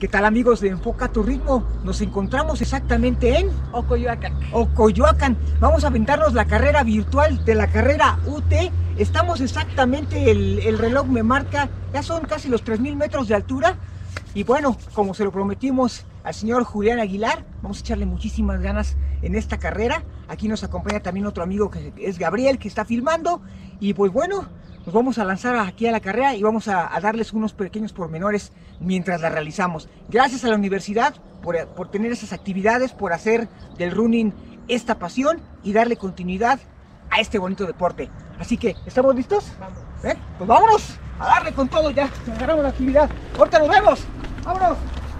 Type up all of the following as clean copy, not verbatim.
¿Qué tal, amigos de Enfoca tu Ritmo? Nos encontramos exactamente en Coyoacán. Vamos a aventarnos la carrera virtual de la carrera UT. Estamos exactamente, el reloj me marca, ya son casi los 3000 metros de altura. Y bueno, como se lo prometimos al señor Julián Aguilar, vamos a echarle muchísimas ganas en esta carrera. Aquí nos acompaña también otro amigo que es Gabriel, que está filmando. Y pues bueno, nos vamos a lanzar aquí a la carrera y vamos a darles unos pequeños pormenores mientras la realizamos. Gracias a la universidad por tener esas actividades, por hacer del running esta pasión y darle continuidad a este bonito deporte. Así que, ¿estamos listos? Vamos. Pues vámonos a darle con todo ya. Agarramos la actividad. Ahorita nos vemos. ¡Vámonos!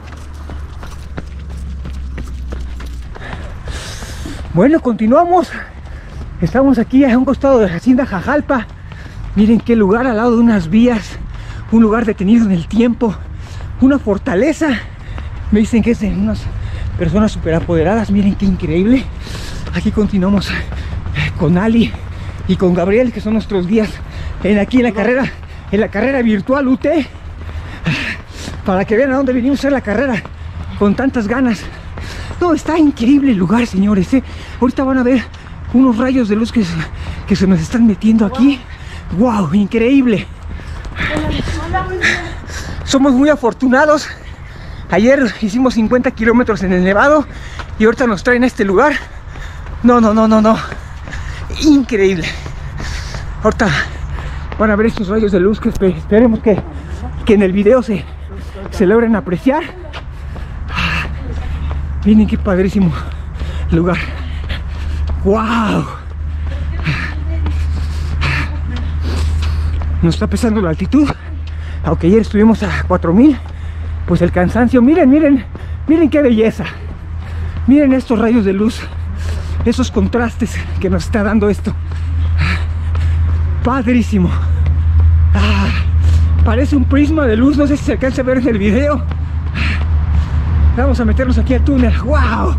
Bueno, continuamos. Estamos aquí a un costado de la Hacienda Jajalpa. Miren qué lugar, al lado de unas vías, un lugar detenido en el tiempo, una fortaleza. Me dicen que es de unas personas súper apoderadas. Miren qué increíble. Aquí continuamos con Ali y con Gabriel, que son nuestros guías aquí en la carrera virtual UT, para que vean a dónde venimos a hacer la carrera con tantas ganas. No, está increíble el lugar, señores. Ahorita van a ver unos rayos de luz que se nos están metiendo aquí. ¡Wow! Increíble. Somos muy afortunados. Ayer hicimos 50 kilómetros en el Nevado y ahorita nos traen a este lugar. No. Increíble. Ahorita van a ver estos rayos de luz que esperemos que en el video se logren apreciar. Miren qué padrísimo lugar. ¡Wow! Nos está pesando la altitud, aunque ayer estuvimos a 4000, pues el cansancio. Miren qué belleza. Miren estos rayos de luz, esos contrastes que nos está dando esto. Padrísimo. Parece un prisma de luz, no sé si se alcanza a ver en el video. Vamos a meternos aquí al túnel. ¡Wow!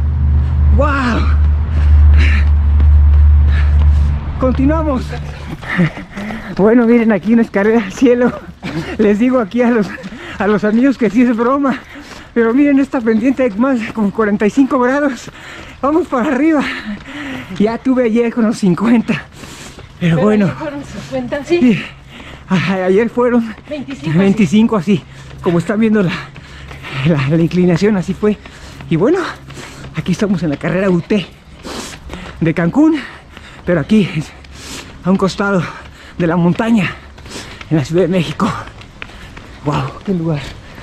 Continuamos. Bueno, miren, aquí una escalera al cielo. Les digo aquí a los amigos que sí es broma, pero miren esta pendiente más con 45 grados. Vamos para arriba. Ya tuve ayer con los 50, pero bueno. Ayer fueron 50, sí. Ayer fueron 25 así. Como están viendo la inclinación, así fue. Y bueno, aquí estamos en la carrera UT de Cancún, pero aquí a un costado de la montaña, en la Ciudad de México. ¡Wow! ¡Qué lugar!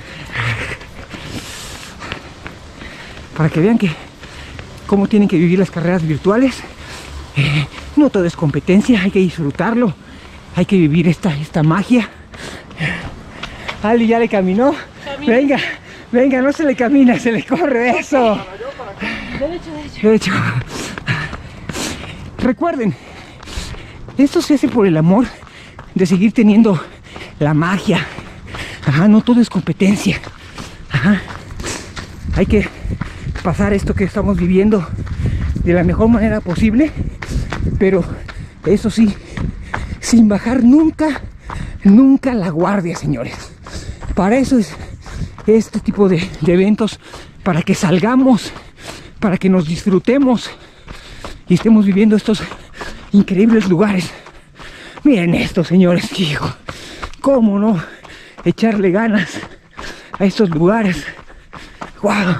Para que vean cómo tienen que vivir las carreras virtuales. No todo es competencia, hay que disfrutarlo, hay que vivir esta magia. Ali ya le caminó. Venga, no se le camina, se le corre, eso. Derecho. Recuerden, esto se hace por el amor de seguir teniendo la magia. No todo es competencia. Hay que pasar esto que estamos viviendo de la mejor manera posible, pero eso sí, sin bajar nunca la guardia, señores. Para eso es este tipo de eventos, para que salgamos, para que nos disfrutemos y estemos viviendo estos increíbles lugares. Miren esto, señores, hijo, cómo no echarle ganas a estos lugares. ¡Wow!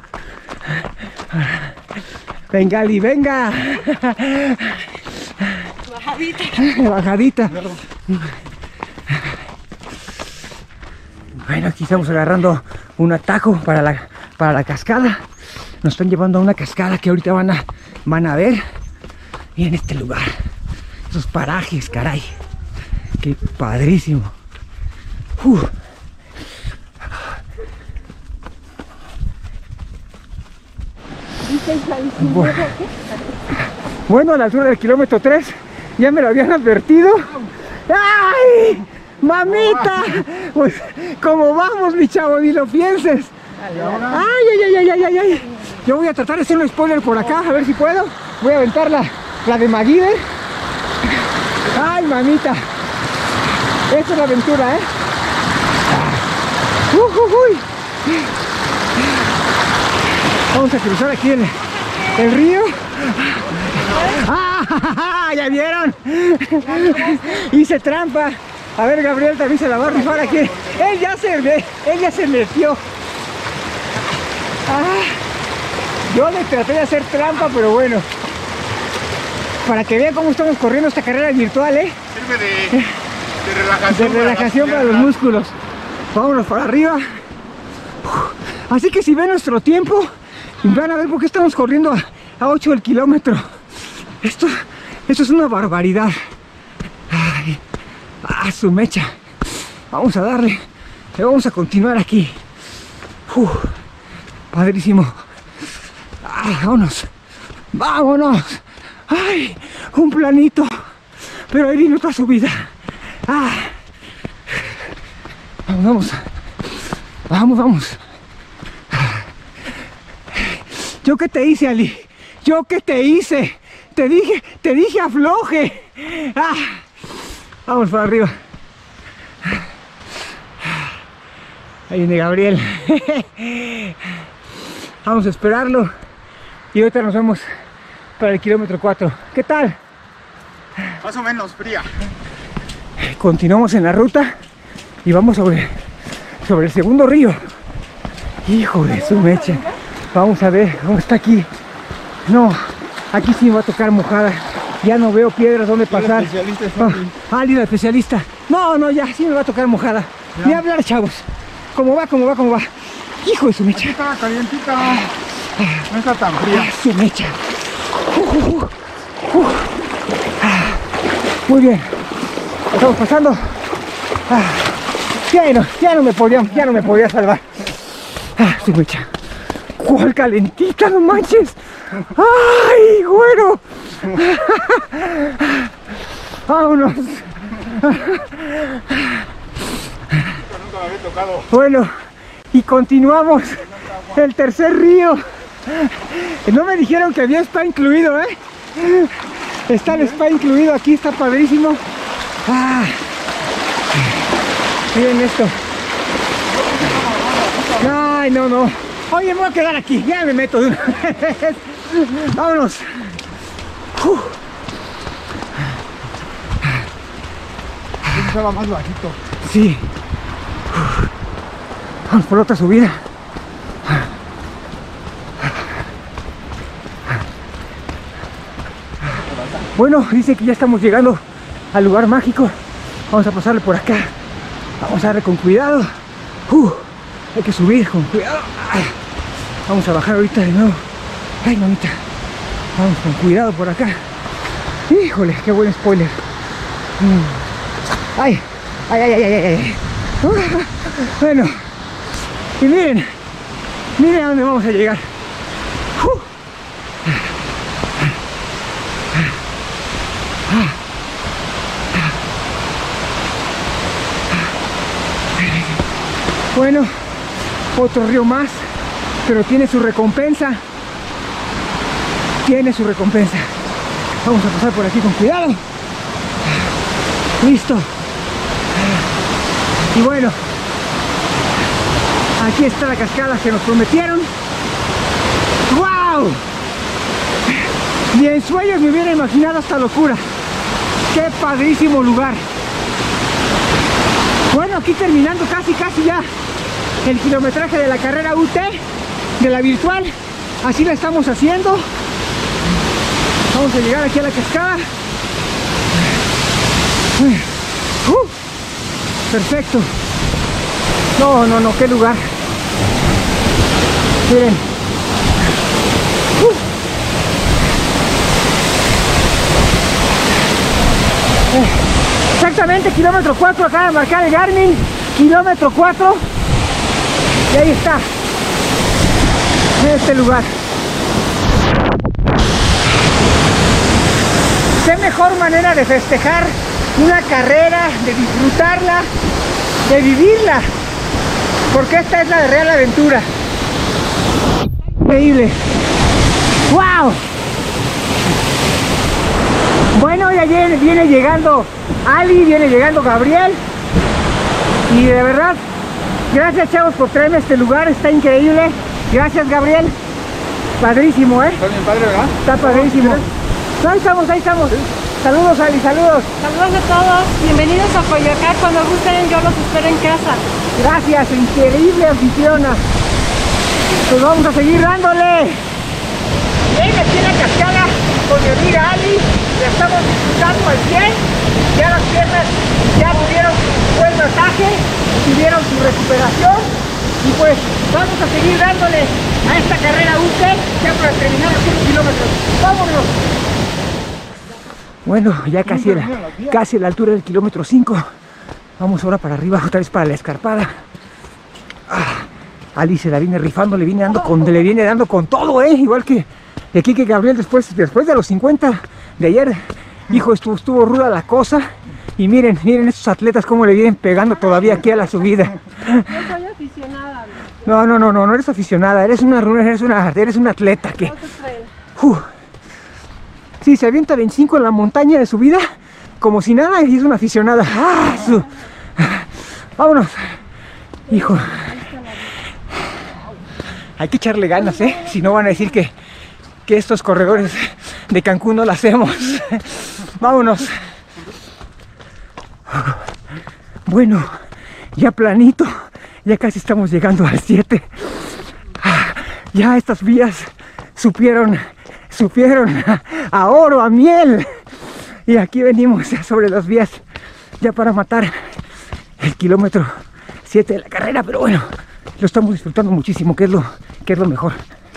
Venga, Ali, venga. Bajadita. Bueno, aquí estamos agarrando un atajo para la cascada. Nos están llevando a una cascada que ahorita van a ver. Miren este lugar, esos parajes, caray, qué padrísimo. Bueno, a la altura del kilómetro 3 ya me lo habían advertido. ¡Ay! ¡Mamita! Pues, ¿cómo vamos, mi chavo? Ni lo pienses. ¡Ay! Yo voy a tratar de hacer un spoiler por acá, a ver si puedo. Voy a aventar la de MacGyver. ¡Ay, mamita! Esta es la aventura, ¿eh? Vamos a cruzar aquí el río. ¡Ah! ¿Ya vieron? Hice trampa. A ver, Gabriel también se la va a rifar aquí. Él ya se metió. Yo le traté de hacer trampa, pero bueno. Para que vean cómo estamos corriendo esta carrera virtual, Sirve de relajación. De relajación para los músculos. Vámonos para arriba. Así que si ven nuestro tiempo, van a ver por qué estamos corriendo a 8 el kilómetro. Esto es una barbaridad. Ay, su mecha. Vamos a darle. Vamos a continuar aquí. Padrísimo. Vámonos. Vámonos. Ay, un planito. Pero ahí vino otra subida. Vamos. ¿Yo qué te hice, Ali? ¿Yo qué te hice? Te dije afloje. Vamos para arriba. Ahí viene Gabriel. Vamos a esperarlo. Y ahorita nos vemos para el kilómetro 4. ¿Qué tal? Más o menos fría. Continuamos en la ruta y vamos sobre el segundo río. Hijo de su mecha. Vamos a ver cómo está aquí. No, aquí sí me va a tocar mojada. Ya no veo piedras donde pasar. Ali, la especialista. No, ya sí me va a tocar mojada. Ni hablar, chavos. ¿Cómo va? Hijo de su mecha. Aquí está calientita. No está tan fría. Su mecha. Muy bien. Estamos pasando. Ya no me podía salvar. Su mecha. ¿Cuál calentita? No manches. ¡Ay, güero! Vámonos. Nunca me había tocado. Bueno, y continuamos el tercer río. No me dijeron que había spa incluido, Está el spa incluido aquí, está padrísimo. Miren esto. Ay, no. Oye, me voy a quedar aquí, ya me meto de una vez. Vámonos. Estaba más bajito. Sí. Vamos por otra subida. Bueno, dice que ya estamos llegando al lugar mágico. Vamos a pasarle por acá. Vamos a darle con cuidado. Hay que subir con cuidado. Vamos a bajar ahorita de nuevo. Ay, mamita. Vamos con cuidado por acá. Híjole, qué buen spoiler. Ay. Bueno. Y miren a dónde vamos a llegar. Bueno, otro río más, pero tiene su recompensa. Vamos a pasar por aquí con cuidado. Listo. Y bueno, aquí está la cascada que nos prometieron. ¡Wow! Ni en sueños me hubiera imaginado esta locura. ¡Qué padrísimo lugar! Bueno, aquí terminando casi ya el kilometraje de la carrera UT, de la virtual. Así la estamos haciendo. Vamos a llegar aquí a la cascada. Perfecto. No, qué lugar. Miren. Exactamente, kilómetro 4, acaba de marcar el Garmin, kilómetro 4. Y ahí está, este lugar. Qué mejor manera de festejar una carrera, de disfrutarla, de vivirla, porque esta es la real aventura. Increíble. ¡Wow! Bueno, ya viene llegando Ali, viene llegando Gabriel. Y de verdad, gracias, chavos, por traerme a este lugar, está increíble. Gracias, Gabriel. Padrísimo, ¿eh? Está bien padre, ¿verdad? Está padrísimo. Ahí estamos, ahí estamos. Saludos, Ali, saludos. Saludos a todos. Bienvenidos a Coyoacán. Cuando gusten, yo los espero en casa. Gracias, increíble anfitriona. Pues vamos a seguir dándole. Bien, aquí en la cascada con mi amiga Ali. La estamos disfrutando al 100. Ya las piernas ya tuvieron su buen masaje, tuvieron su recuperación. Y pues vamos a seguir dándole a esta carrera UTEC ya para terminar los 100 kilómetros. ¡Vámonos! Bueno, ya casi a la altura del kilómetro 5. Vamos ahora para arriba, otra vez para la escarpada. Ali se la viene rifando, le viene dando con todo, igual que Kike Gabriel después de los 50 de ayer. Hijo, estuvo ruda la cosa. Y miren estos atletas cómo le vienen pegando todavía aquí a la subida. No soy aficionada. No eres aficionada, eres una atleta que... Sí, se avienta 25 en la montaña de subida como si nada y es una aficionada. Vámonos. Hijo. Hay que echarle ganas, si no van a decir que estos corredores de Cancún no la hacemos. Vámonos. Bueno, ya planito, ya casi estamos llegando al 7. Ya estas vías supieron a oro, a miel. Y aquí venimos ya sobre las vías ya para matar el kilómetro 7 de la carrera, pero bueno, lo estamos disfrutando muchísimo, que es lo mejor.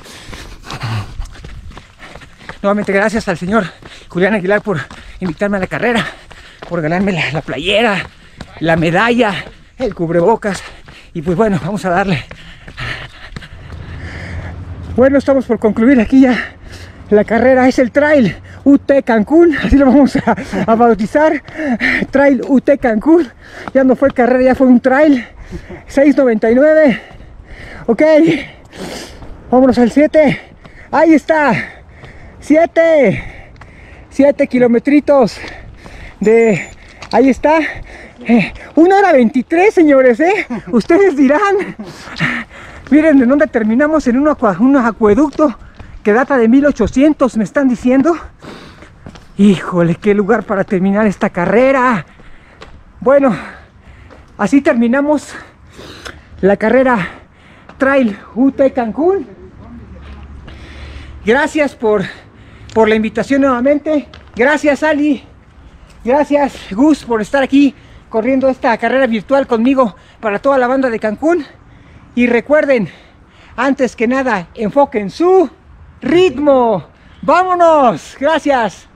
Nuevamente gracias al señor Julián Aguilar por invitarme a la carrera, por ganarme la playera, la medalla, el cubrebocas. Y pues bueno, vamos a darle. Bueno, estamos por concluir aquí ya la carrera. Es el Trail UT Cancún, así lo vamos a bautizar. Trail UT Cancún. Ya no fue carrera, ya fue un trail. 6:99. Ok, vámonos al 7. Ahí está. 7 kilometritos de... Ahí está. 1:23, señores, Ustedes dirán. Miren en dónde terminamos, en un acueducto que data de 1800, me están diciendo. Híjole, qué lugar para terminar esta carrera. Bueno, así terminamos la carrera Trail UT Cancún. Gracias por la invitación nuevamente. Gracias, Ali. Gracias, Gus, por estar aquí corriendo esta carrera virtual conmigo para toda la banda de Cancún. Y recuerden, antes que nada, enfoquen su ritmo. ¡Vámonos! Gracias.